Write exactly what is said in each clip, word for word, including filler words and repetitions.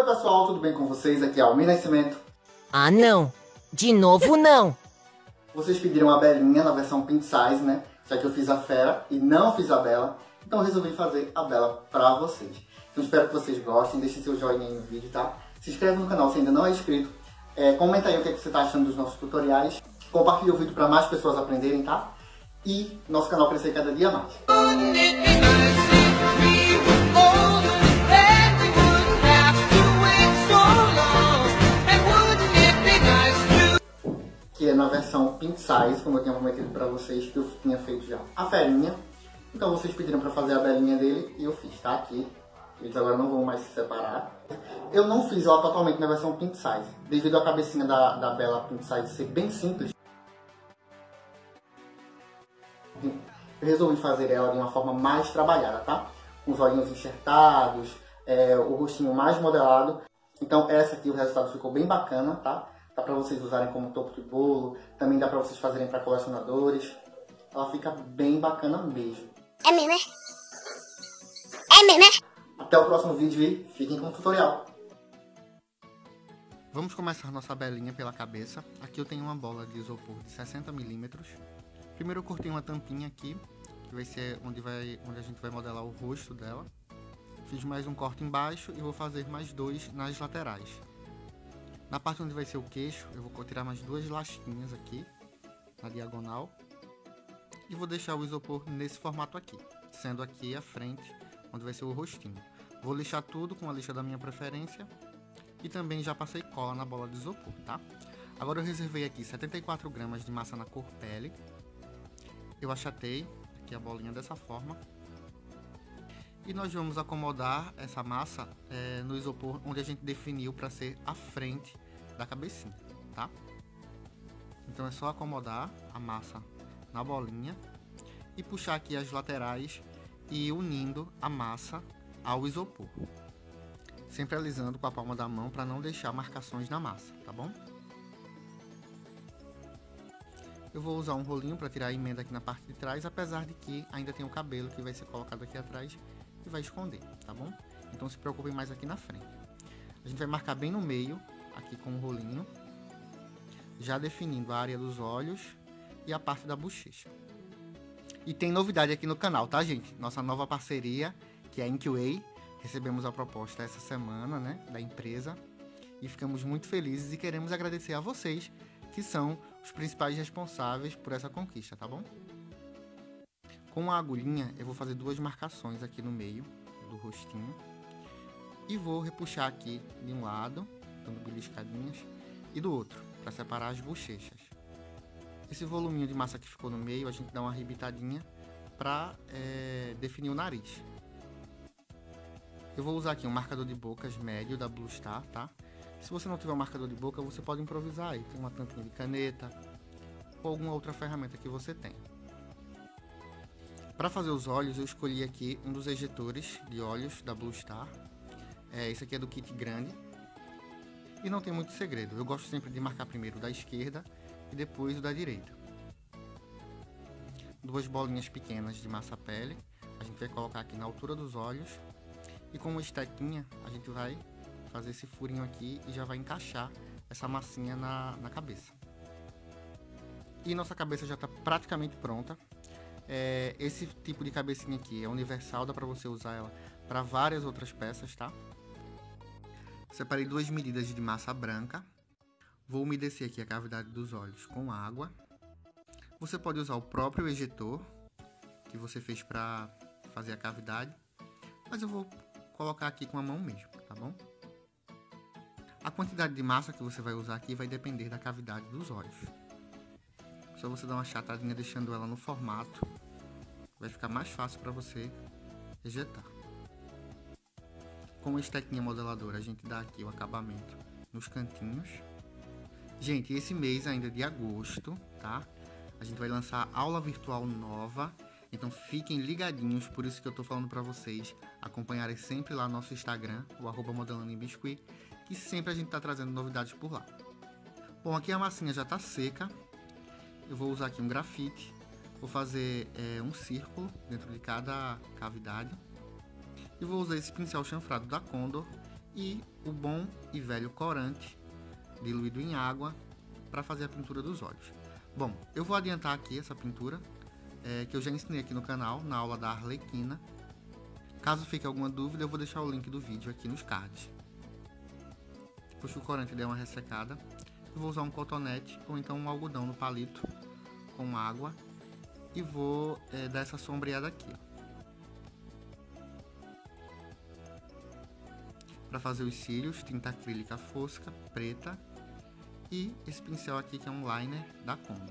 Oi pessoal, tudo bem com vocês? Aqui é Almir Nascimento. Ah não, de novo não. Vocês pediram a Belinha na versão pint size, né? Já que eu fiz a Fera e não fiz a Bela, então eu resolvi fazer a Bela pra vocês. Então espero que vocês gostem, deixem seu joinha aí no vídeo, tá? Se inscreve no canal se ainda não é inscrito. É, comenta aí o que, é que você tá achando dos nossos tutoriais. Compartilhe o vídeo para mais pessoas aprenderem, tá? E nosso canal crescer cada dia mais. Que é na versão pint size, como eu tinha prometido para vocês, que eu tinha feito já a ferinha. Então vocês pediram para fazer a belinha dele e eu fiz, tá? Aqui. Eles agora não vão mais se separar. Eu não fiz ela totalmente na versão pint size, devido à cabecinha da, da Bela pint size ser bem simples. Eu resolvi fazer ela de uma forma mais trabalhada, tá? Com os olhinhos enxertados, é, o rostinho mais modelado. Então essa aqui o resultado ficou bem bacana, tá? Dá pra vocês usarem como topo de bolo, também dá pra vocês fazerem para colecionadores. Ela fica bem bacana mesmo. É mesmo, é? É mesmo, é? Até o próximo vídeo e fiquem com o tutorial. Vamos começar nossa belinha pela cabeça. Aqui eu tenho uma bola de isopor de sessenta milímetros. Primeiro eu cortei uma tampinha aqui, que vai ser onde, vai, onde a gente vai modelar o rosto dela. Fiz mais um corte embaixo e vou fazer mais dois nas laterais. Na parte onde vai ser o queixo, eu vou tirar mais duas lasquinhas aqui, na diagonal. E vou deixar o isopor nesse formato aqui, sendo aqui a frente, onde vai ser o rostinho. Vou lixar tudo com a lixa da minha preferência. E também já passei cola na bola de isopor, tá? Agora eu reservei aqui setenta e quatro gramas de massa na cor pele. Eu achatei aqui a bolinha dessa forma. E nós vamos acomodar essa massa é, no isopor onde a gente definiu para ser a frente da cabecinha, tá? Então é só acomodar a massa na bolinha e puxar aqui as laterais e unindo a massa ao isopor. Sempre alisando com a palma da mão para não deixar marcações na massa, tá bom? Eu vou usar um rolinho para tirar a emenda aqui na parte de trás, apesar de que ainda tem o cabelo que vai ser colocado aqui atrás e vai esconder, tá bom? Então se preocupem mais aqui na frente. A gente vai marcar bem no meio, aqui com o rolinho, já definindo a área dos olhos e a parte da bochecha. E tem novidade aqui no canal, tá, gente? Nossa nova parceria, que é a Inkway. Recebemos a proposta essa semana, né, da empresa, e ficamos muito felizes e queremos agradecer a vocês, que são os principais responsáveis por essa conquista, tá bom? Com a agulhinha, eu vou fazer duas marcações aqui no meio do rostinho e vou repuxar aqui de um lado, dando beliscadinhas, e do outro, para separar as bochechas. Esse voluminho de massa que ficou no meio, a gente dá uma arrebitadinha para é, definir o nariz. Eu vou usar aqui um marcador de bocas médio da Blue Star, tá? Se você não tiver um marcador de boca, você pode improvisar aí. Tem uma tampinha de caneta ou alguma outra ferramenta que você tem. Para fazer os olhos, eu escolhi aqui um dos ejetores de olhos da Blue Star. É, esse aqui é do kit grande. E não tem muito segredo. Eu gosto sempre de marcar primeiro o da esquerda e depois o da direita. Duas bolinhas pequenas de massa pele. A gente vai colocar aqui na altura dos olhos. E com uma estequinha, a gente vai fazer esse furinho aqui e já vai encaixar essa massinha na, na cabeça. E nossa cabeça já está praticamente pronta. É, esse tipo de cabecinha aqui é universal, dá para você usar ela para várias outras peças, tá? Separei duas medidas de massa branca. Vou umedecer aqui a cavidade dos olhos com água. Você pode usar o próprio ejetor que você fez para fazer a cavidade, mas eu vou colocar aqui com a mão mesmo, tá bom? A quantidade de massa que você vai usar aqui vai depender da cavidade dos olhos. Só você dar uma achatadinha deixando ela no formato, vai ficar mais fácil para você ejetar. Com a estequinha modeladora a gente dá aqui o acabamento nos cantinhos. Gente, esse mês ainda de agosto, tá? A gente vai lançar aula virtual nova. Então fiquem ligadinhos, por isso que eu tô falando para vocês acompanharem sempre lá nosso Instagram, o arroba modelando em biscuit, que sempre a gente tá trazendo novidades por lá. Bom, aqui a massinha já tá seca. Eu vou usar aqui um grafite, vou fazer é, um círculo dentro de cada cavidade. E vou usar esse pincel chanfrado da Condor e o bom e velho corante diluído em água para fazer a pintura dos olhos. Bom, eu vou adiantar aqui essa pintura, é, que eu já ensinei aqui no canal, na aula da Arlequina. Caso fique alguma dúvida, eu vou deixar o link do vídeo aqui nos cards. Depois que o corante der uma ressecada, eu vou usar um cotonete ou então um algodão no palito com água e vou é, dar essa sombreada aqui. Para fazer os cílios, tinta acrílica fosca, preta, e esse pincel aqui que é um liner da Combo.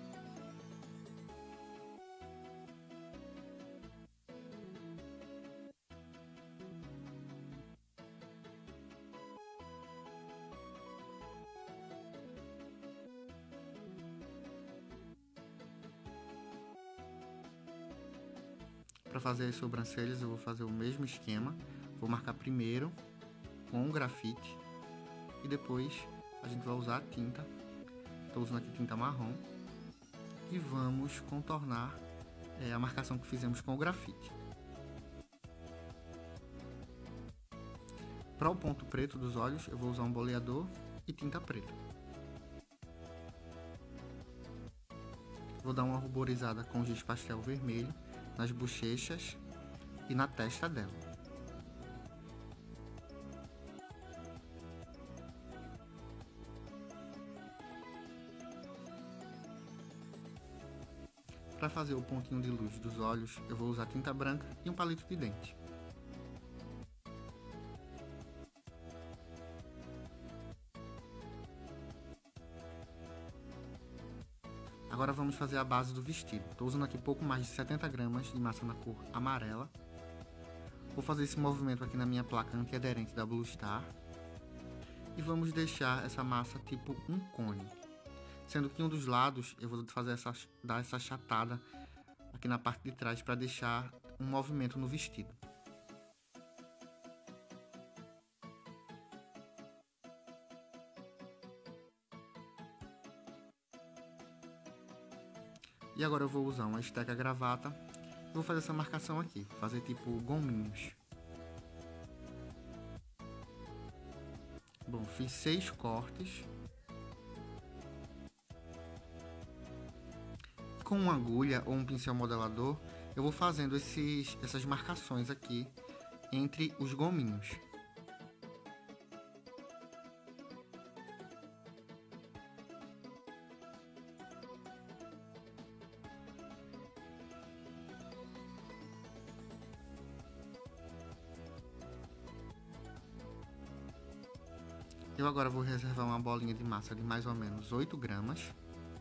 Para fazer as sobrancelhas eu vou fazer o mesmo esquema, vou marcar primeiro com o grafite e depois a gente vai usar a tinta. Estou usando aqui tinta marrom e vamos contornar é, a marcação que fizemos com o grafite. Para o ponto preto dos olhos eu vou usar um boleador e tinta preta. Vou dar uma ruborizada com giz pastel vermelho nas bochechas e na testa dela. Para fazer o pontinho de luz dos olhos, eu vou usar tinta branca e um palito de dente. Agora vamos fazer a base do vestido. Estou usando aqui pouco mais de setenta gramas de massa na cor amarela. Vou fazer esse movimento aqui na minha placa antiaderente da Blue Star. E vamos deixar essa massa tipo um cone. Sendo que um dos lados eu vou fazer essa, dar essa achatada aqui na parte de trás para deixar um movimento no vestido. E agora eu vou usar uma esteca gravata. Vou fazer essa marcação aqui, fazer tipo gominhos. Bom, fiz seis cortes. Com uma agulha ou um pincel modelador, eu vou fazendo esses, essas marcações aqui entre os gominhos. Eu agora vou reservar uma bolinha de massa de mais ou menos oito gramas.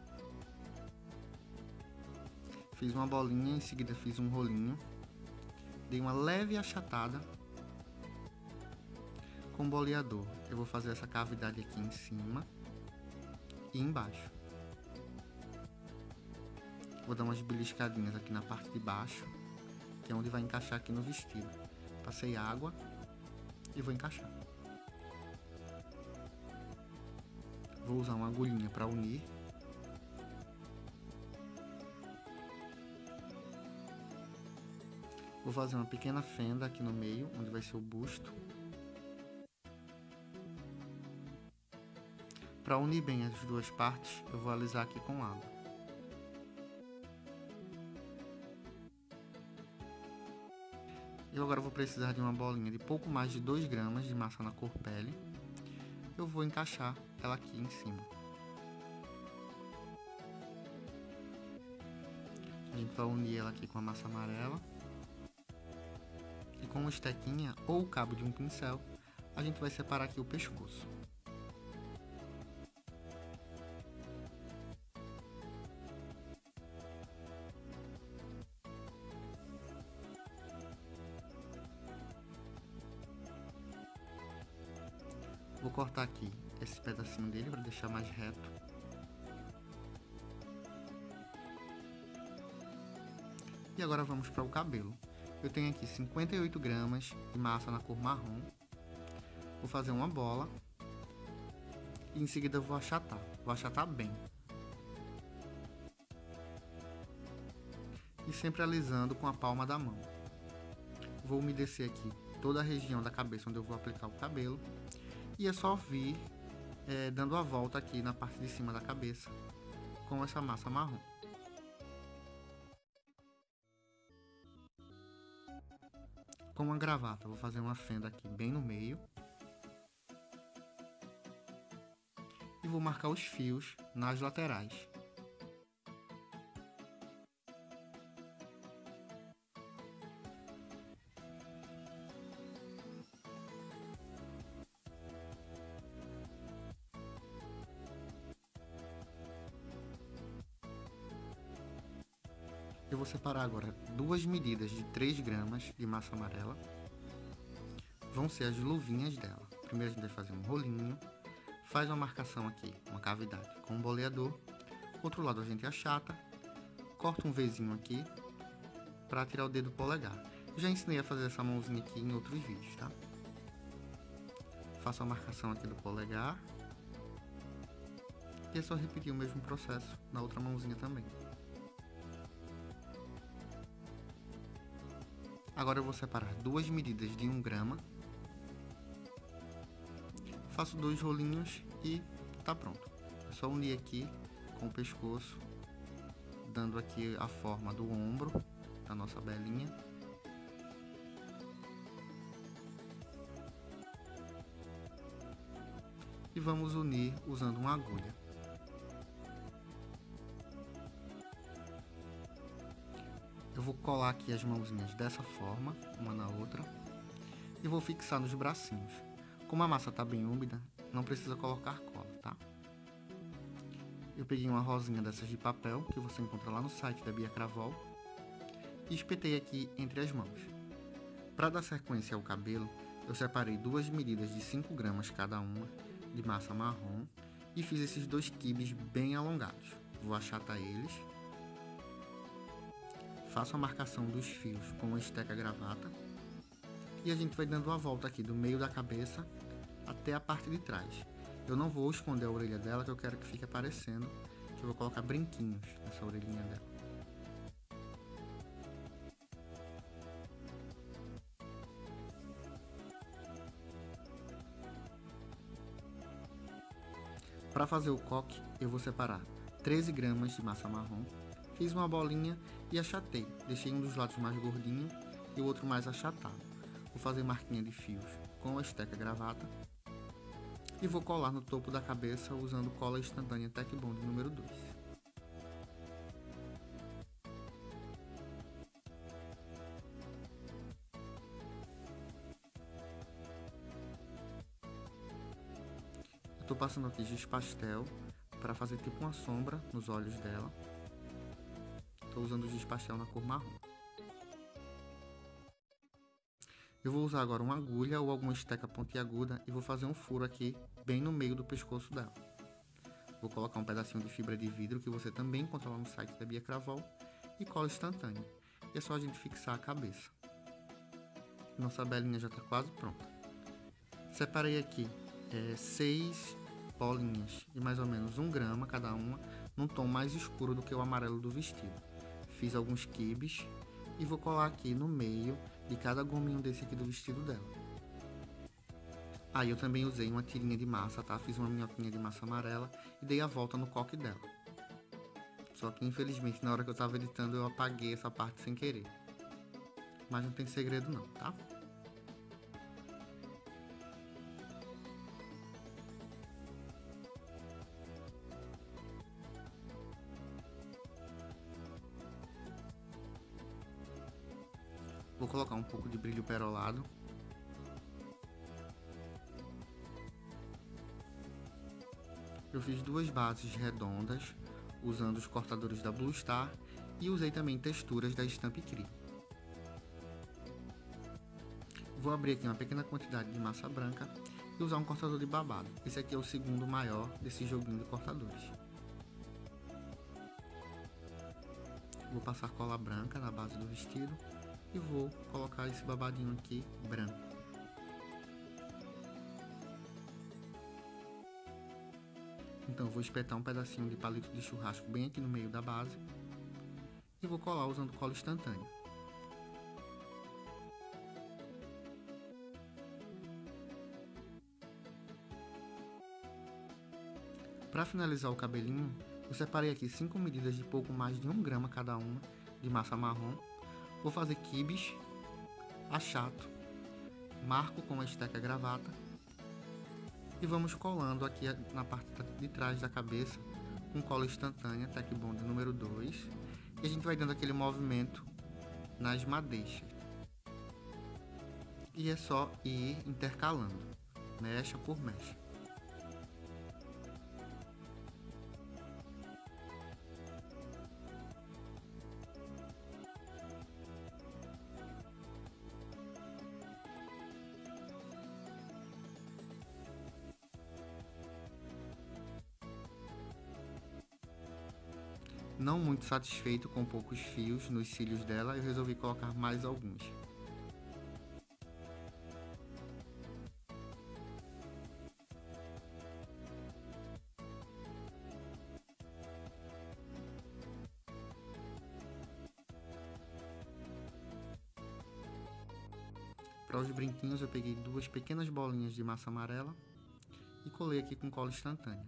Fiz uma bolinha, em seguida fiz um rolinho. Dei uma leve achatada com o boleador. Eu vou fazer essa cavidade aqui em cima e embaixo. Vou dar umas beliscadinhas aqui na parte de baixo, que é onde vai encaixar aqui no vestido. Passei água e vou encaixar. Vou usar uma agulhinha para unir. Vou fazer uma pequena fenda aqui no meio, onde vai ser o busto. Para unir bem as duas partes, eu vou alisar aqui com água. Eu agora vou precisar de uma bolinha de pouco mais de dois gramas de massa na cor pele. Eu vou encaixar ela aqui em cima. A gente vai unir ela aqui com a massa amarela. E com uma estequinha ou o cabo de um pincel, a gente vai separar aqui o pescoço. Vou cortar aqui esse pedacinho dele para deixar mais reto. E agora vamos para o cabelo. Eu tenho aqui cinquenta e oito gramas de massa na cor marrom. Vou fazer uma bola. E em seguida eu vou achatar. Vou achatar bem. E sempre alisando com a palma da mão. Vou umedecer aqui toda a região da cabeça onde eu vou aplicar o cabelo. E é só vir é, dando a volta aqui na parte de cima da cabeça com essa massa marrom. Com uma gravata, vou fazer uma fenda aqui bem no meio. E vou marcar os fios nas laterais. Eu vou separar agora duas medidas de três gramas de massa amarela. Vão ser as luvinhas dela. Primeiro a gente vai fazer um rolinho. Faz uma marcação aqui, uma cavidade com um boleador. Outro lado a gente achata. Corta um Vzinho aqui para tirar o dedo polegar. Eu já ensinei a fazer essa mãozinha aqui em outros vídeos, tá? Faço a marcação aqui do polegar. E é só repetir o mesmo processo na outra mãozinha também. Agora eu vou separar duas medidas de um grama. Faço dois rolinhos e tá pronto. É só unir aqui com o pescoço, dando aqui a forma do ombro da nossa belinha. E vamos unir usando uma agulha. Eu vou colar aqui as mãozinhas dessa forma, uma na outra, e vou fixar nos bracinhos. Como a massa está bem úmida, não precisa colocar cola, tá? Eu peguei uma rosinha dessas de papel, que você encontra lá no site da Bia Cravol, e espetei aqui entre as mãos. Para dar sequência ao cabelo, eu separei duas medidas de cinco gramas cada uma de massa marrom e fiz esses dois quibes bem alongados. Vou achatar eles. Faço a marcação dos fios com uma esteca gravata e a gente vai dando a volta aqui do meio da cabeça até a parte de trás. Eu não vou esconder a orelha dela, que eu quero que fique aparecendo, que eu vou colocar brinquinhos nessa orelhinha dela. Para fazer o coque, eu vou separar treze gramas de massa marrom. Fiz uma bolinha e achatei. Deixei um dos lados mais gordinho e o outro mais achatado. Vou fazer marquinha de fios com a esteca gravata. E vou colar no topo da cabeça usando cola instantânea Tec Bond número dois. Eu tô passando aqui giz pastel para fazer tipo uma sombra nos olhos dela. Estou usando o giz pastel na cor marrom. Eu vou usar agora uma agulha ou alguma esteca pontiaguda e vou fazer um furo aqui bem no meio do pescoço dela. Vou colocar um pedacinho de fibra de vidro que você também encontra lá no site da Bia Cravol e cola instantânea. E é só a gente fixar a cabeça. Nossa belinha já está quase pronta. Separei aqui é, seis bolinhas de mais ou menos um grama cada uma, num tom mais escuro do que o amarelo do vestido. Fiz alguns quibes e vou colar aqui no meio de cada gominho desse aqui do vestido dela. Aí eu também usei uma tirinha de massa, tá? Fiz uma minhoquinha de massa amarela e dei a volta no coque dela. Só que infelizmente na hora que eu tava editando eu apaguei essa parte sem querer. Mas não tem segredo não, tá? Vou colocar um pouco de brilho perolado. Eu fiz duas bases redondas, usando os cortadores da Blue Star e usei também texturas da Stamp Cri. Vou abrir aqui uma pequena quantidade de massa branca e usar um cortador de babado. Esse aqui é o segundo maior desse joguinho de cortadores. Vou passar cola branca na base do vestido e vou colocar esse babadinho aqui branco. Então vou espetar um pedacinho de palito de churrasco bem aqui no meio da base e vou colar usando cola instantânea. Para finalizar o cabelinho, eu separei aqui cinco medidas de pouco mais de um grama cada uma de massa marrom. Vou fazer quibes, achato, marco com a esteca gravata e vamos colando aqui na parte de trás da cabeça com cola instantânea Tec Bond número dois, e a gente vai dando aquele movimento nas madeixas. E é só ir intercalando, mecha por mecha. Não muito satisfeito com poucos fios nos cílios dela, eu resolvi colocar mais alguns. Para os brinquinhos eu peguei duas pequenas bolinhas de massa amarela e colei aqui com cola instantânea.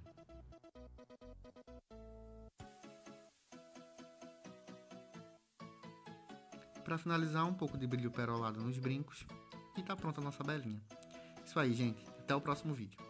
Para finalizar, um pouco de brilho perolado nos brincos e tá pronta a nossa belinha. Isso aí, gente. Até o próximo vídeo.